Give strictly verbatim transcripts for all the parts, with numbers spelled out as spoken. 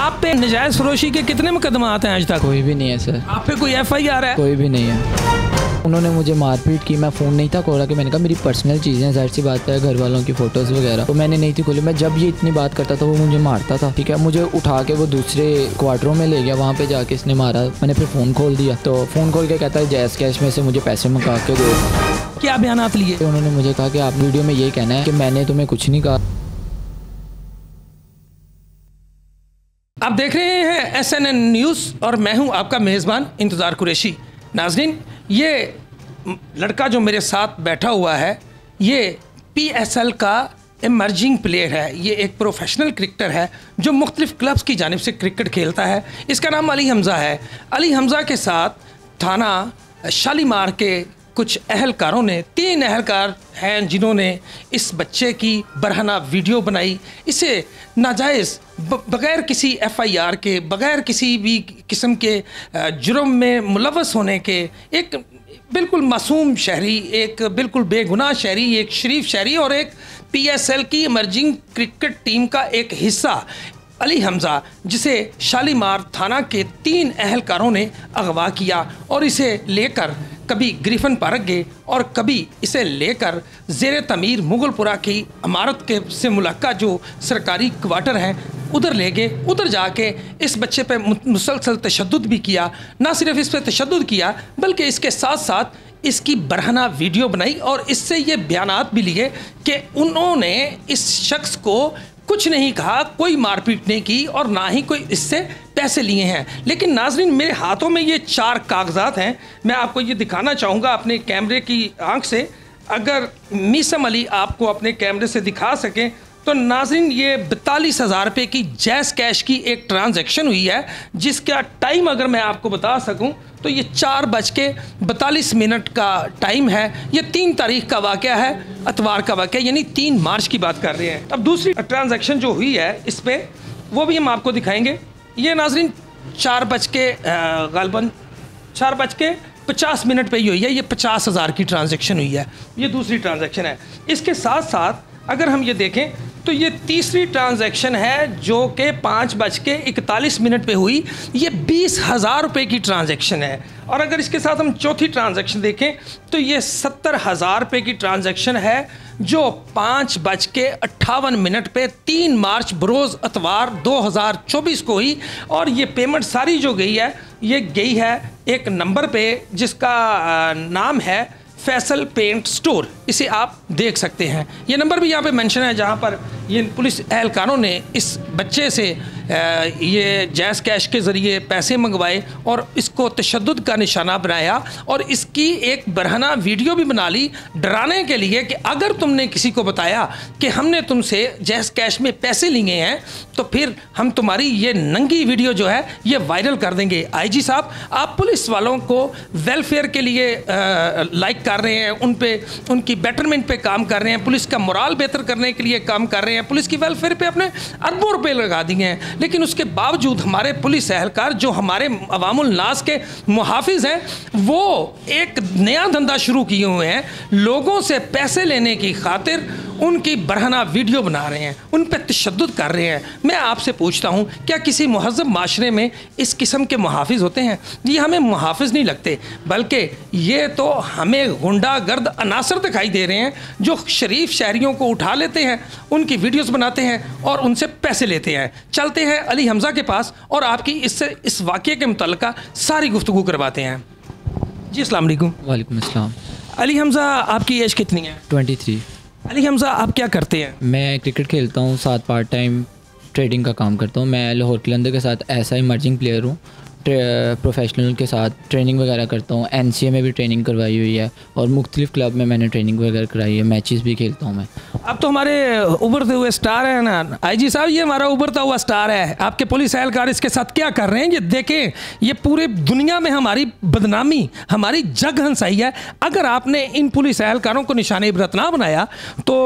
आप पे नजायज़ फरोशी के कितने मुकदमा आते हैं आज तक? कोई भी नहीं है सर। आप पे कोई एफ आई आर है? कोई भी नहीं है। उन्होंने मुझे मारपीट की, मैं फ़ोन नहीं था खोला कि मैंने कहा मेरी पर्सनल चीज़ें, ज़ाहिर सी बात है घर वालों की फ़ोटोज़ वगैरह, तो मैंने नहीं थी खोली। मैं जब ये इतनी बात करता था वो मुझे मारता था, ठीक है। मुझे उठा के वो दूसरे क्वार्टरों में ले गया, वहाँ पे जाके इसने मारा। मैंने फिर फ़ोन खोल दिया, तो फ़ोन खोल के कहता है जैज़ कैश में से मुझे पैसे मंगा के दो। क्या बयानात लिए? उन्होंने मुझे कहा कि आप वीडियो में ये कहना है कि मैंने तुम्हें कुछ नहीं कहा। आप देख रहे हैं एस एन एन न्यूज़ और मैं हूं आपका मेज़बान इंतज़ार कुरैशी। नाज़रीन, ये लड़का जो मेरे साथ बैठा हुआ है ये पी एस एल का इमर्जिंग प्लेयर है। ये एक प्रोफेशनल क्रिकेटर है जो मुख्तलिफ़ क्लब्स की जानिब से क्रिकेट खेलता है। इसका नाम अली हमज़ा है। अली हमज़ा के साथ थाना शालीमार के कुछ अहलकारों ने, तीन अहलकार हैं जिन्होंने इस बच्चे की बरहना वीडियो बनाई, इसे नाजायज़ बग़ैर किसी एफ आई आर के, बग़ैर किसी भी किस्म के जुर्म में मुलव्वस होने के, एक बिल्कुल मासूम शहरी, एक बिल्कुल बेगुनाह शहरी, एक शरीफ शहरी और एक पी एस एल की इमर्जिंग क्रिकेट टीम का एक हिस्सा अली हमज़ा, जिसे शालीमार थाना के तीन अहलकारों ने अगवा किया और इसे लेकर कभी ग्रिफन पार्क गए और कभी इसे लेकर ज़ेर तमीर मुगलपुरा की इमारत के से मुलाका जो सरकारी क्वार्टर हैं उधर ले गए। उधर जाके इस बच्चे पे मुसलसल तशद्दुद भी किया। ना सिर्फ इस पे तशद्दुद किया बल्कि इसके साथ साथ इसकी बरहना वीडियो बनाई और इससे ये बयानात भी लिए कि उन्होंने इस शख्स को कुछ नहीं कहा, कोई मारपीट नहीं की और ना ही कोई इससे पैसे लिए हैं। लेकिन नाज़रीन, मेरे हाथों में ये चार कागजात हैं, मैं आपको ये दिखाना चाहूँगा अपने कैमरे की आंख से। अगर मीसम अली आपको अपने कैमरे से दिखा सकें तो नाज़रीन, ये बतालीस हज़ार रुपये की जैज़ कैश की एक ट्रांजैक्शन हुई है जिसका टाइम अगर मैं आपको बता सकूं तो ये चार बज के बतालीस मिनट का टाइम है। ये तीन तारीख का वाक़या है, अतवार का वाक़या, यानी तीन मार्च की बात कर रहे हैं। अब दूसरी ट्रांजैक्शन जो हुई है इस पर वो भी हम आपको दिखाएंगे। ये नाज़रीन चार बज के गालबन चार बज के पचास मिनट पे ही हुई है। ये पचास हज़ार की ट्रांजैक्शन हुई है, ये दूसरी ट्रांजैक्शन है। इसके साथ साथ अगर हम ये देखें तो ये तीसरी ट्रांजैक्शन है जो कि पाँच बज के इकतालीस मिनट पे हुई। ये बीस हज़ार रुपये की ट्रांजैक्शन है। और अगर इसके साथ हम चौथी ट्रांजैक्शन देखें तो ये सत्तर हज़ार रुपये की ट्रांजैक्शन है जो पाँच बज के अट्ठावन मिनट पे तीन मार्च बरोज़ अतवार दो हज़ार चौबीस को हुई। और ये पेमेंट सारी जो गई है ये गई है एक नंबर पे जिसका नाम है फैसल पेंट स्टोर। इसे आप देख सकते हैं। ये नंबर भी यहाँ पे मेंशन है जहाँ पर ये पुलिस एहलकारों ने इस बच्चे से ये जैज़ कैश के ज़रिए पैसे मंगवाए और इसको तशद्दुद का निशाना बनाया और इसकी एक बरहना वीडियो भी बना ली डराने के लिए कि अगर तुमने किसी को बताया कि हमने तुमसे जैज़ कैश में पैसे लिए हैं तो फिर हम तुम्हारी ये नंगी वीडियो जो है ये वायरल कर देंगे। आई जी साहब, आप पुलिस वालों को वेलफेयर के लिए लाइक कर रहे हैं, उन पे उनकी बेटरमेंट पे काम कर रहे हैं, पुलिस का मोराल बेहतर करने के लिए काम कर रहे हैं, पुलिस की वेलफेयर पे अपने अरबों रुपए लगा दिए हैं। लेकिन उसके बावजूद हमारे पुलिस एहलकार जो हमारे अवामुल नास के मुहाफिज हैं वो एक नया धंधा शुरू किए हुए हैं, लोगों से पैसे लेने की खातिर उनकी बरहना वीडियो बना रहे हैं, उन पर तशद्दुद कर रहे हैं। मैं आपसे पूछता हूँ, क्या किसी महज़ब माशरे में इस किस्म के मुहाफिज होते हैं? ये हमें मुहाफिज नहीं लगते, बल्कि ये तो हमें गुंडागर्द अनासर दिखाई दे रहे हैं जो शरीफ शहरियों को उठा लेते हैं, उनकी वीडियोस बनाते हैं और उनसे पैसे लेते हैं। चलते हैं अली हमज़ा के पास और आपकी इससे इस वाक़ये के मुतल्लिक़ सारी गुफ्तगू करवाते हैं। जी अस्सलाम वालेकुम। वालेकुम अस्सलाम। अली हमज़ा, आपकी एज कितनी है? Twenty three. अली हमज़ा, आप क्या करते हैं? मैं क्रिकेट खेलता हूँ, साथ पार्ट टाइम ट्रेडिंग का काम करता हूँ। मैं लाहौर कलंदर के साथ ऐसा इमर्जिंग प्लेयर हूँ, प्रोफेशनल के साथ ट्रेनिंग वगैरह करता हूँ। एन सी ए में भी ट्रेनिंग करवाई हुई है और मुख्तलिफ़ क्लब में मैंने ट्रेनिंग वगैरह कराई है, मैचेस भी खेलता हूँ मैं। अब तो हमारे उभरते हुए स्टार हैं ना आई जी साहब, ये हमारा उभरता हुआ स्टार है। आपके पुलिस एहलकार इसके साथ क्या कर रहे हैं ये देखें। ये पूरे दुनिया में हमारी बदनामी, हमारी जग हंसाई है। अगर आपने इन पुलिस एहलकारों को निशाने इबरत ना बनाया तो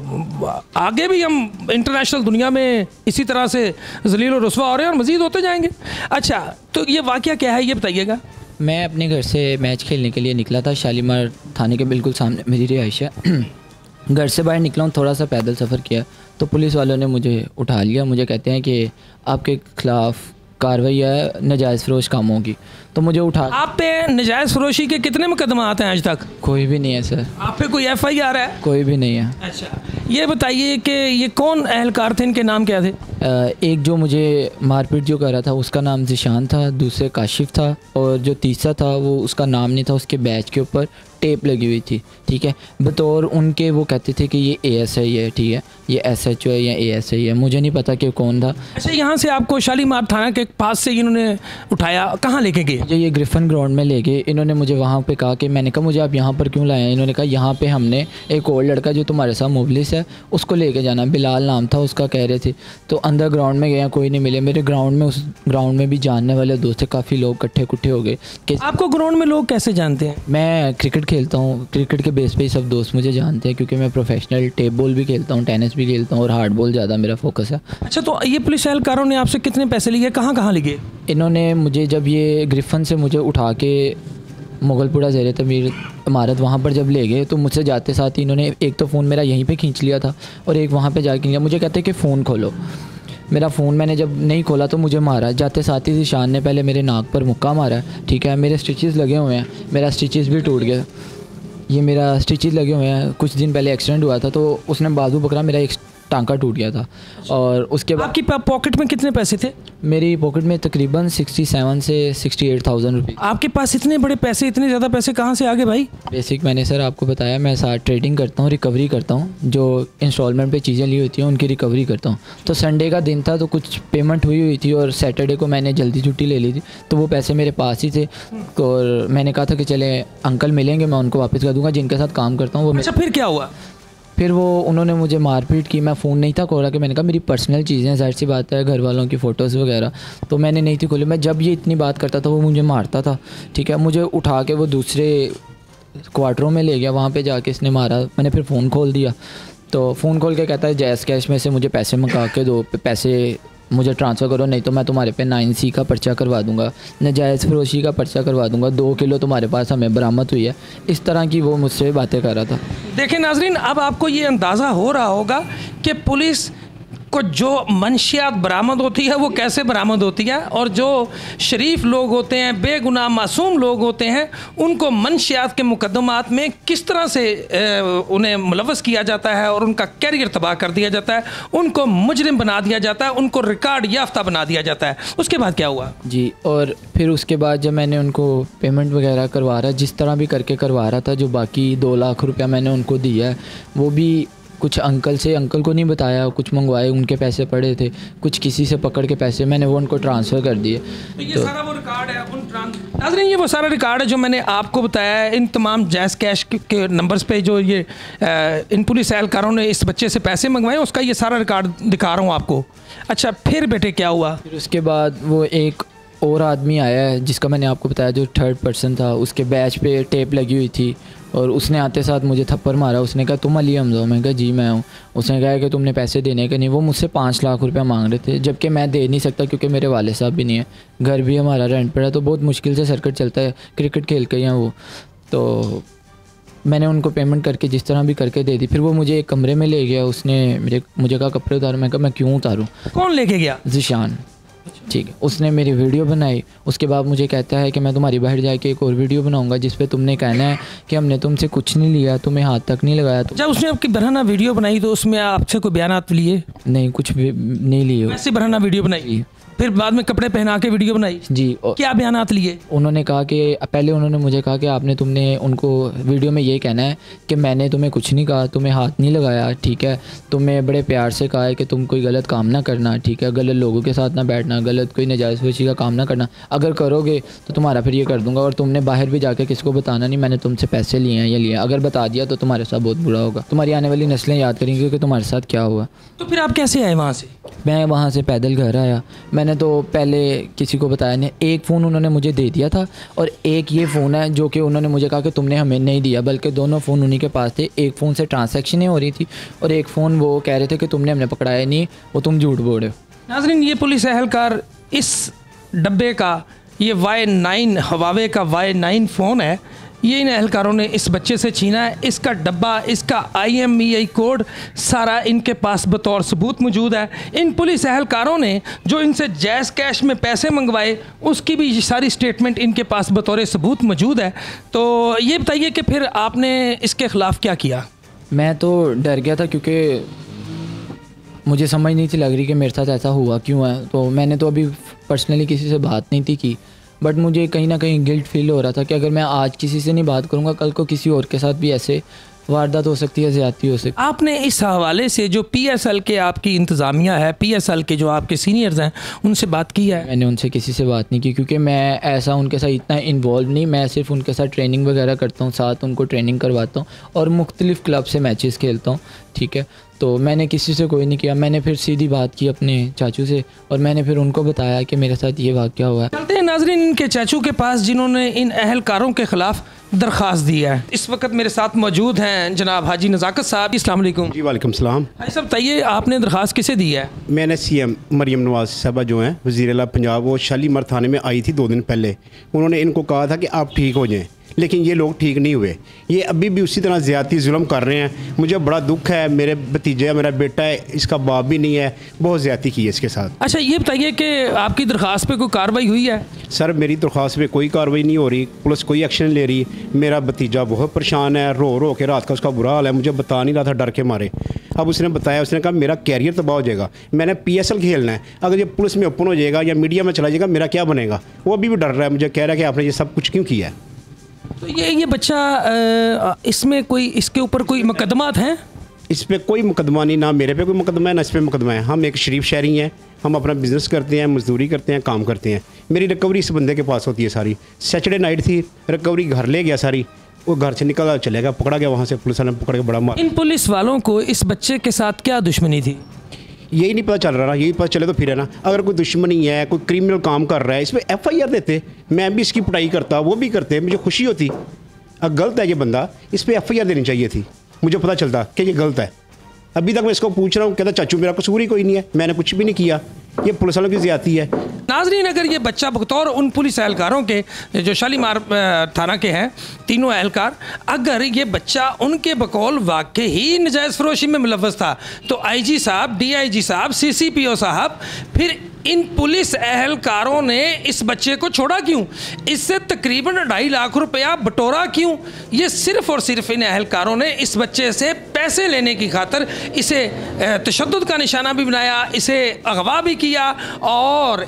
आगे भी हम इंटरनेशनल दुनिया में इसी तरह से जलील और रुसवा हो रहे हैं और मज़ीद होते जाएंगे। अच्छा, तो ये वाक़या क्या है ये बताइएगा। मैं अपने घर से मैच खेलने के लिए निकला था, शालीमार थाने के बिल्कुल सामने मेरी रिहाइश है। घर से बाहर निकला हूँ, थोड़ा सा पैदल सफ़र किया तो पुलिस वालों ने मुझे उठा लिया, मुझे कहते हैं कि आपके खिलाफ़ कार्रवाई है नजायज़ फरोश कामों की। तो मुझे उठा, आप पे नजायज़ फरोशी के कितने मुकदमा आते हैं आज तक? कोई भी नहीं है सर। आप पे कोई एफ आई आर है? कोई भी नहीं है। अच्छा, ये बताइए कि ये कौन अहलकार थे, इनके नाम क्या थे? एक जो मुझे मारपीट जो कर रहा था उसका नाम ज़िशान था, दूसरे काशिफ था, और जो तीसरा था वो उसका नाम नहीं था, उसके बैच के ऊपर टेप लगी हुई थी। ठीक है, बतौर उनके वो कहते थे कि ये ए एस आई है, ठीक है, ये एस एच ओ है या ए एस आई है, मुझे नहीं पता कि कौन था। अच्छा, यहाँ से आपको शालीमार थाना के पास से इन्होंने उठाया, कहाँ लेके गए? मुझे ये ग्रिफन ग्राउंड में ले गए। इन्होंने मुझे वहाँ पे कहा कि, मैंने कहा मुझे आप यहाँ पर क्यों लाए हैं? इन्होंने कहा यहाँ पे हमने एक और लड़का जो तुम्हारे साथ मुबलिस है उसको लेके जाना, बिलाल नाम था उसका, कह रहे थे। तो अंदर ग्राउंड में गया, कोई नहीं मिले। मेरे ग्राउंड में, उस ग्राउंड में भी जानने वाले दोस्त थे, काफ़ी लोग इकट्ठे कुट्ठे हो गए। कि आपको ग्राउंड में लोग कैसे जानते हैं? मैं क्रिकेट खेलता हूँ, क्रिकेट के बेस पे ही सब दोस्त मुझे जानते हैं, क्योंकि मैं प्रोफेशनल टेप बॉल भी खेलता हूँ, टेनिस भी खेलता हूँ, और हार्ड बॉल ज़्यादा मेरा फोकस है। अच्छा, तो ये पुलिस एहलकारों ने आपसे कितने पैसे लिए, कहाँ कहाँ लिए? इन्होंने मुझे जब ये ग्रिफन से मुझे उठा के मुगलपुरा ज़ेरे तमीर इमारत वहाँ पर जब ले गए, तो मुझसे जाते साथ ही इन्होंने एक तो फ़ोन मेरा यहीं पे खींच लिया था और एक वहाँ पे जाके लिया। मुझे कहते कि फ़ोन खोलो। मेरा फ़ोन मैंने जब नहीं खोला तो मुझे मारा। जाते साथ ही ज़िशान ने पहले मेरे नाक पर मुक्का मारा। ठीक है, मेरे स्टिचेस लगे हुए हैं, मेरा स्टिचेस भी टूट गया। ये मेरा स्टिचेस लगे हुए हैं। कुछ दिन पहले एक्सीडेंट हुआ था तो उसने बाजू पकड़ा, मेरा एक टांका टूट गया था। और उसके बाद आपकी पॉकेट में कितने पैसे थे? मेरी पॉकेट में तकरीबन सिक्सटी सेवन से सिक्सटी एट थाउजेंड रुपये। आपके पास इतने बड़े पैसे, इतने ज़्यादा पैसे कहाँ से आ गए भाई? बेसिक मैंने सर आपको बताया, मैं साथ ट्रेडिंग करता हूँ, रिकवरी करता हूँ, जो इंस्टॉलमेंट पे चीज़ें ली होती हैं उनकी रिकवरी करता हूँ। तो संडे का दिन था तो कुछ पेमेंट हुई हुई थी और सैटरडे को मैंने जल्दी छुट्टी ले ली थी, तो वो पैसे मेरे पास ही थे। और मैंने कहा था कि चले अंकल मिलेंगे, मैं उनको वापस कर दूँगा, जिनके साथ काम करता हूँ वो। अच्छा, फिर क्या हुआ? फिर वो उन्होंने मुझे मारपीट की। मैं फ़ोन नहीं था खोला, कि मैंने कहा मेरी पर्सनल चीज़ें, जाहिर सी बात है, घर वालों की फ़ोटोज़ वगैरह, तो मैंने नहीं थी खोली। मैं जब ये इतनी बात करता था वो मुझे मारता था। ठीक है, मुझे उठा के वो दूसरे क्वार्टरों में ले गया, वहाँ पे जाके इसने मारा। मैंने फिर फ़ोन खोल दिया, तो फ़ोन खोल के कहता है जैस कैश में से मुझे पैसे मंगा के दो, पैसे मुझे ट्रांसफ़र करो, नहीं तो मैं तुम्हारे पे नाइन सी का पर्चा करवा दूंगा, नजायज़ फरोशी का पर्चा करवा दूंगा, दो किलो तुम्हारे पास हमें बरामद हुई है। इस तरह की वो मुझसे बातें कर रहा था। देखिए नाजरीन, अब आपको ये अंदाज़ा हो रहा होगा कि पुलिस को जो मंशियात बरामद होती है वो कैसे बरामद होती है, और जो शरीफ लोग होते हैं, बेगुनाह मासूम लोग होते हैं, उनको मंशियात के मुकदमात में किस तरह से उन्हें मुलव्वस किया जाता है और उनका कैरियर तबाह कर दिया जाता है, उनको मुजरिम बना दिया जाता है, उनको रिकॉर्ड याफ्ता बना दिया जाता है। उसके बाद क्या हुआ जी? और फिर उसके बाद जब मैंने उनको पेमेंट वगैरह करवा रहा, जिस तरह भी करके करवा रहा था, जो बाकी दो लाख रुपया मैंने उनको दिया है, वो भी कुछ अंकल से, अंकल को नहीं बताया, कुछ मंगवाए, उनके पैसे पड़े थे, कुछ किसी से पकड़ के पैसे मैंने वो उनको ट्रांसफ़र कर दिए। तो ये तो, सारा वो रिकॉर्ड है उन नाज़रीन, ये वो सारा रिकॉर्ड है जो मैंने आपको बताया है। इन तमाम जैज़ कैश के नंबर्स पे जो ये इन पुलिस एहलकारों ने इस बच्चे से पैसे मंगवाए, उसका ये सारा रिकॉर्ड दिखा रहा हूँ आपको। अच्छा, फिर बेटे क्या हुआ? फिर उसके बाद वो एक और आदमी आया है जिसका मैंने आपको बताया, जो थर्ड पर्सन था, उसके बैच पे टेप लगी हुई थी, और उसने आते साथ मुझे थप्पड़ मारा। उसने कहा तुम अली हमजा हो? मैंने कहा जी मैं हूँ। उसने कहा कि तुमने पैसे देने के नहीं। वो मुझसे पाँच लाख रुपया मांग रहे थे, जबकि मैं दे नहीं सकता क्योंकि मेरे वाले साहब भी नहीं है, घर भी हमारा रेंट पर है, तो बहुत मुश्किल से सर्किट चलता है, क्रिकेट खेल के हैं वो। तो मैंने उनको पेमेंट करके जिस तरह भी करके दे दी। फिर वो मुझे एक कमरे में ले गया, उसने मेरे मुझे कहा कपड़े उतारो। मैं कहा मैं क्यों उतारूँ? कौन लेके गया? ज़िशान। ठीक है, उसने मेरी वीडियो बनाई। उसके बाद मुझे कहता है कि मैं तुम्हारी बाहर जाके एक और वीडियो बनाऊंगा जिस पे तुमने कहना है कि हमने तुमसे कुछ नहीं लिया, तुम्हें हाथ तक नहीं लगाया। तो जब उसने आपकी बरहाना वीडियो बनाई तो उसमें आपसे कोई बयानात लिए? नहीं, कुछ भी नहीं लिए। ऐसे बरहाना वीडियो बनाई, फिर बाद में कपड़े पहना के वीडियो बनाई जी। क्या बयानात लिए? उन्होंने कहा कि पहले उन्होंने मुझे कहा कि आपने तुमने उनको वीडियो में ये कहना है कि मैंने तुम्हें कुछ नहीं कहा, तुम्हें हाथ नहीं लगाया, ठीक है, तुम्हें बड़े प्यार से कहा है कि तुम कोई गलत काम ना करना, ठीक है, गलत लोगों के साथ ना बैठना, गलत कोई नजायज़ फरोशी का काम ना करना, अगर करोगे तो तुम्हारा फिर ये कर दूंगा, और तुमने बाहर भी जाके किसी को बताना नहीं मैंने तुमसे पैसे लिए हैं या लिए, अगर बता दिया तो तुम्हारे साथ बहुत बुरा होगा, तुम्हारी आने वाली नस्लें याद करेंगी कि तुम्हारे साथ क्या हुआ। तो फिर आप कैसे आए वहाँ से? मैं वहाँ से पैदल घर आया। मैंने तो पहले किसी को बताया नहीं। एक फ़ोन उन्होंने मुझे दे दिया था और एक ये फ़ोन है जो कि उन्होंने मुझे कहा कि तुमने हमें नहीं दिया, बल्कि दोनों फ़ोन उन्हीं के पास थे। एक फ़ोन से ट्रांसैक्शनें हो रही थी और एक फ़ोन वो कह रहे थे कि तुमने हमने पकड़ाया नहीं, वो तुम झूठ बोल रहे हो। नाज़रीन, ये पुलिस एहलकार इस डब्बे का, ये वाई नाइन हवावे का वाई नाइन फ़ोन है, ये इन एहलकारों ने इस बच्चे से छीना है। इसका डब्बा, इसका I M E I code सारा इनके पास बतौर सबूत मौजूद है। इन पुलिस एहलकारों ने जो इनसे जैज़ कैश में पैसे मंगवाए उसकी भी सारी स्टेटमेंट इनके पास बतौर सबूत मौजूद है। तो ये बताइए कि फिर आपने इसके ख़िलाफ़ क्या किया? मैं तो डर गया था क्योंकि मुझे समझ नहीं थी लग रही कि मेरे साथ ऐसा हुआ क्यों है। तो मैंने तो अभी पर्सनली किसी से बात नहीं थी की, बट मुझे कहीं ना कहीं गिल्ट फील हो रहा था कि अगर मैं आज किसी से नहीं बात करूँगा, कल को किसी और के साथ भी ऐसे वारदात हो सकती है, ज़्यादती हो सकती है। आपने इस हवाले से जो पी एस एल के आपकी इंतज़ामिया है, पी एस एल के जो आपके सीनियर्स हैं, उनसे बात की है? मैंने उनसे किसी से बात नहीं की क्योंकि मैं ऐसा उनके साथ इतना इन्वॉल्व नहीं। मैं सिर्फ उनके साथ ट्रेनिंग वगैरह करता हूँ, साथ उनको ट्रेनिंग करवाता हूँ और मुख्तलिफ़ क्लब से मैचेस खेलता हूँ, ठीक है। तो मैंने किसी से कोई नहीं किया। मैंने फिर सीधी बात की अपने चाचू से और मैंने फिर उनको बताया कि मेरे साथ ये वाक़या हुआ है। चलते हैं नाज़रीन इनके चाचू के पास जिन्होंने इन अहलकारों के ख़िलाफ़ दरख्वास्त दी है। इस वक्त मेरे साथ मौजूद हैं जनाब हाजी नज़ाकत साहब। अस्सलाम वालेकुम। जी वालेकुम सलाम। भाई साहब बताइए, आपने दरख्वास्त किसे दी है? मैंने सी एम मरियम नवाज साहबा जो हैं वज़ीर आला पंजाब, वो शालीमार थाने में आई थी दो दिन पहले। उन्होंने इनको कहा था कि आप ठीक हो जाएं, लेकिन ये लोग ठीक नहीं हुए। ये अभी भी उसी तरह ज़्यादती जुल्म कर रहे हैं। मुझे बड़ा दुख है, मेरे भतीजे, मेरा बेटा है, इसका बाप भी नहीं है, बहुत ज़्यादती की है इसके साथ। अच्छा ये बताइए कि आपकी दरख्वास्त पे कोई कार्रवाई हुई है? सर मेरी दरख्वास्त पे कोई कार्रवाई नहीं हो रही, पुलिस कोई एक्शन ले रही। मेरा भतीजा बहुत परेशान है, रो रो के रात का उसका बुरा हाल है, मुझे बता नहीं रहा था डर के मारे। अब उसने बताया, उसने कहा मेरा कैरियर तबाह हो जाएगा, मैंने पी एस एल खेलना है, अगर ये पुलिस में ओपन हो जाएगा या मीडिया में चला जाएगा मेरा क्या बनेगा। वो अभी भी डर रहा है, मुझे कह रहा है कि आपने ये सब कुछ क्यों किया है। तो ये ये बच्चा आ, इसमें कोई इसके ऊपर कोई मुकदमात हैं? इस पर कोई मुकदमा नहीं, ना मेरे पे कोई मुकदमा है ना इस पर मुकदमा है। हम एक शरीफ शहरी हैं, हम अपना बिज़नेस करते हैं, मजदूरी करते हैं, काम करते हैं। मेरी रिकवरी इस बंदे के पास होती है सारी। सैटरडे नाइट थी, रिकवरी घर ले गया सारी, वो घर से निकला चले गया, पकड़ा गया, वहाँ से पुलिस वाले ने पकड़ के बड़ा मार। इन पुलिस वालों को इस बच्चे के साथ क्या दुश्मनी थी? यही नहीं पता चल रहा ना, यही पता चले तो फिर है ना। अगर कोई दुश्मनी है, कोई क्रिमिनल काम कर रहा है, इस पर एफ आई आर देते, मैं भी इसकी पिटाई करता, वो भी करते, मुझे खुशी होती। अगर गलत है ये बंदा, इस पर एफ आई आर देनी चाहिए थी, मुझे पता चलता कि ये गलत है। अभी तक मैं इसको पूछ रहा हूँ, कहता चाचू मेरा कसूर ही कोई नहीं है, मैंने कुछ भी नहीं किया, ये पुलिस वालों की ज़्यादती है। नाज़रीन अगर ये बच्चा बतौर उन पुलिस एहलकारों के जो शालीमार थाना के हैं, तीनों एहलकार, अगर ये बच्चा उनके बकौल वाकई ही नजायज़ फरोशी में मुलव्वस था तो आई जी साहब, डी आई जी साहब, सी सी पी ओ साहब, फिर इन पुलिस एहलकारों ने इस बच्चे को छोड़ा क्यों? इससे तकरीबन ढाई लाख रुपया बटोरा क्यों? ये सिर्फ और सिर्फ इन एहलकारों ने इस बच्चे से पैसे लेने की खातर इसे तशद्दुद का निशाना भी बनाया, इसे अगवा भी किया और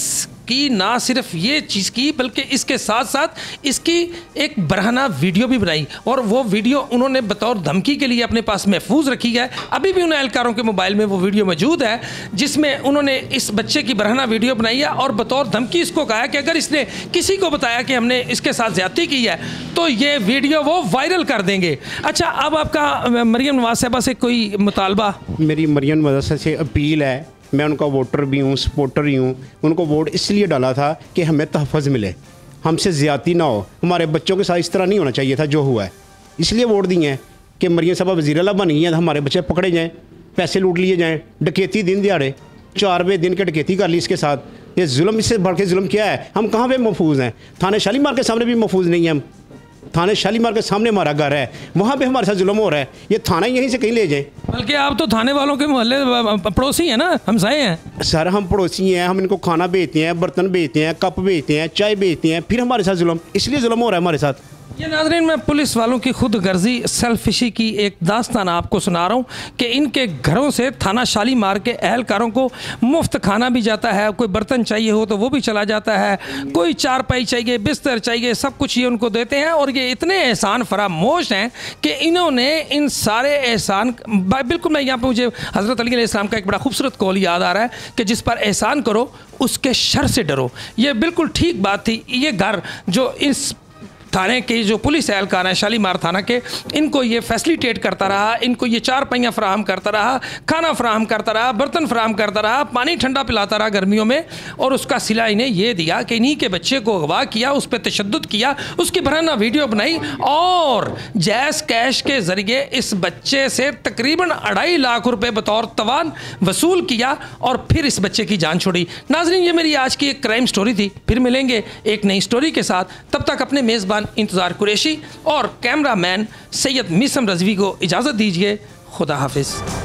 इसकी ना सिर्फ ये चीज़ की बल्कि इसके साथ साथ इसकी एक बरहना वीडियो भी बनाई और वो वीडियो उन्होंने बतौर धमकी के लिए अपने पास महफूज रखी है। अभी भी उन एहलकारों के मोबाइल में वो वीडियो मौजूद है जिसमें उन्होंने इस बच्चे की बरहना वीडियो बनाई है और बतौर धमकी इसको कहा कि अगर इसने किसी को बताया कि हमने इसके साथ ज़्यादती की है तो ये वीडियो वो वायरल कर देंगे। अच्छा, अब आपका मरियम नवाज साहबा से कोई मुतालबा? मेरी मरियम नवाज से अपील है, मैं उनका वोटर भी हूँ, सपोर्टर ही हूँ। उनको वोट इसलिए डाला था कि हमें तहफ़्फ़ुज़ मिले, हमसे ज़्यादती ना हो, हमारे बच्चों के साथ इस तरह नहीं होना चाहिए था जो हुआ है। इसलिए वोट दिए हैं कि मरियम साहबा वज़ीर आला बन गई हैं, हमारे बच्चे पकड़े जाएँ, पैसे लूट लिए जाएँ, डकैती दिन दिहाड़े, चार बजे दिन के डकैती कर ली इसके साथ। ये जुल्म, इससे बढ़ के जुल्म क्या है? हम कहाँ पे महफूज हैं? थाने शालीमार के सामने भी महफूज नहीं है हम। थाने शालीमार के सामने हमारा घर है, वहाँ पे हमारे साथ जुल्म हो रहा है। ये थाना यहीं से कहीं ले जाए। बल्कि आप तो थाने वालों के मोहल्ले पड़ोसी हैं ना, हमसाए हैं। सर हम पड़ोसी हैं, हम इनको खाना बेचते हैं, बर्तन बेचते हैं, कप बेचते हैं, चाय बेचते हैं, फिर हमारे साथ जुल्म, इसलिए जुल्म हो रहा है हमारे साथ। ये नाज़रीन मैं पुलिस वालों की खुद गर्जी सेल्फिशी की एक दास्तान आपको सुना रहा हूँ कि इनके घरों से थाना शालीमार के एहलकारों को मुफ्त खाना भी जाता है, कोई बर्तन चाहिए हो तो वो भी चला जाता है, कोई चारपाई चाहिए, बिस्तर चाहिए, सब कुछ ये उनको देते हैं। और ये इतने एहसान फरामोश हैं कि इन्होंने इन सारे एहसान, बिल्कुल मैं यहाँ पर मुझे हज़रत अली अलैहिस्सलाम का एक बड़ा खूबसूरत कौल याद आ रहा है कि जिस पर एहसान करो उसके शर से डरो। ये बिल्कुल ठीक बात थी। ये घर जो इस थाने के जो पुलिस एहलकार हैं शालीमार थाना के, इनको ये फैसिलिटेट करता रहा, इनको ये चार पहियाँ फ्राहम करता रहा, खाना फ्राहम करता रहा, बर्तन फ्राहम करता रहा, पानी ठंडा पिलाता रहा गर्मियों में, और उसका सिला इन्हें ये दिया कि इन्हीं के बच्चे को अगवा किया, उस पर तशद्दुद किया, उसकी बराना वीडियो बनाई और जैज़ कैश के ज़रिए इस बच्चे से तकरीबन अढ़ाई लाख रुपये बतौर तवान वसूल किया और फिर इस बच्चे की जान छोड़ी। नाज़रीन ये मेरी आज की एक क्राइम स्टोरी थी, फिर मिलेंगे एक नई स्टोरी के साथ, तब तक अपने मेज़बान मेज़बान इंतज़ार कुरैशी और कैमरामैन सैयद मिसम रज़वी को इजाज़त दीजिए। खुदा हाफिज़।